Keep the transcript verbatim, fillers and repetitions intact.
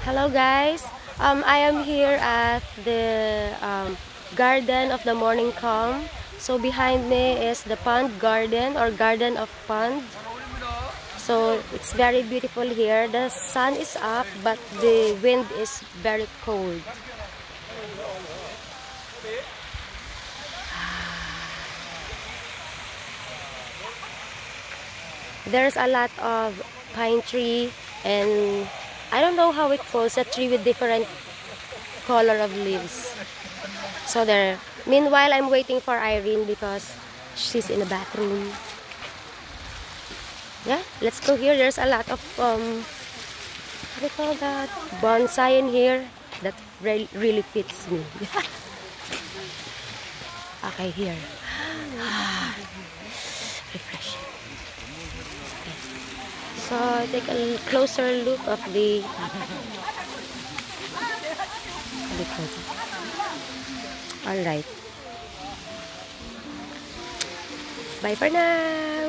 Hello guys, um, I am here at the um, Garden of the Morning Calm. So behind me is the pond garden or garden of pond. So it's very beautiful here. The sun is up but the wind is very cold. There's a lot of pine tree and I don't know how it calls a tree with different color of leaves. So there. Meanwhile, I'm waiting for Irene because she's in the bathroom. Yeah, let's go here. There's a lot of um, what do you call that? Bonsai in here that re really fits me. Okay, here. Refreshing. Okay. So take a closer look of the. All right. Bye for now.